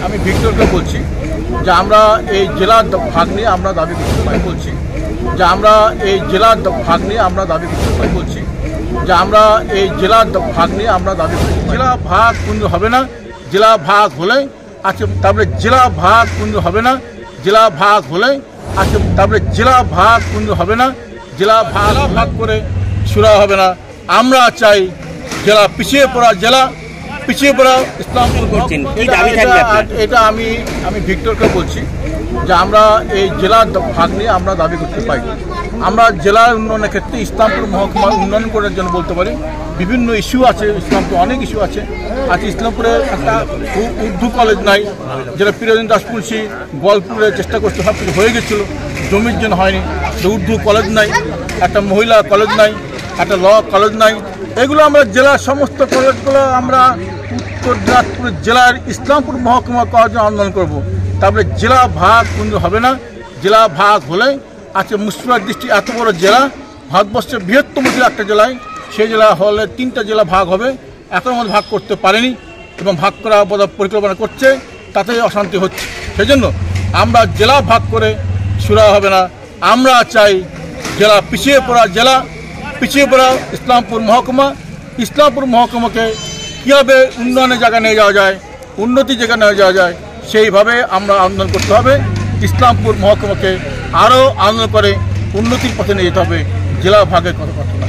আমি ভিক্টরকে বলছি যে আমরা এই জেলার ভাগ নিয়ে আমরা দাবি করতে পারি বলছি যে আমরা এই জেলার ভাগ নিয়ে আমরা দাবি করতে পারি বলছি যে আমরা এই জেলার ভাগ নিয়ে আমরা দাবি করছি। জেলা ভাগ কোনো হবে না, জেলা ভাগ হলে আছে তারপরে জেলা ভাগ কোনো হবে না, জেলা ভাগ হলে আছে তারপরে জেলা ভাগ কোনো হবে না, জেলা ভাগ করে শুরা হবে না। আমরা চাই জেলা পিছিয়ে পড়া জেলা পিছিয়ে পড়া ইসলামপুর করছেন। এটা আমি ভিক্টরকে বলছি যে আমরা এই জেলার ভাগ নিয়ে আমরা দাবি করতে পারি। আমরা জেলার উন্নয়নের ক্ষেত্রে ইসলামপুর মহকুমার উন্নয়ন করার জন্য বলতে পারি বিভিন্ন ইস্যু আছে। ইসলামপুর অনেক ইস্যু আছে। আজ ইসলামপুরে একটা উর্দু কলেজ নাই, যেটা প্রিয়জন দাসপুরসি গোয়ালপুরে চেষ্টা করছে, সব কিছু হয়ে গেছিলো, জমির জন্য হয়নি। উর্দু কলেজ নাই, একটা মহিলা কলেজ নাই, একটা ল কলেজ নাই। এগুলো আমরা জেলার সমস্ত কলেজগুলো আমরা উত্তর দিনাজপুর জেলার ইসলামপুর মহকুমা করার জন্য আন্দোলন করবো। তারপরে জেলা ভাগ কিন্তু হবে না, জেলা ভাগ হলে আছে মুর্শিদাবাদ ডিস্ট্রিক্ট এত বড় জেলা, ভারতবর্ষের বৃহত্তম জেলা একটা জেলায়, সেই জেলা হলে 3টা জেলা ভাগ হবে, এখন মধ্যে ভাগ করতে পারেনি এবং ভাগ করা পরিকল্পনা করছে, তাতে অশান্তি হচ্ছে। সেজন্য আমরা জেলা ভাগ করে শুরা হবে না। আমরা চাই জেলা পিছিয়ে পড়া জেলা পিছিয়ে পড়া ইসলামপুর মহকুমাকে কীভাবে উন্নয়নের জায়গায় নিয়ে যাওয়া যায়, উন্নতির জায়গায় নিয়ে যাওয়া যায়, সেইভাবে আমরা আন্দোলন করতে হবে। ইসলামপুর মহকুমাকে আরও আন্দোলন করে উন্নতির পথে নিয়ে যেতে হবে, জেলা ভাগের কথা।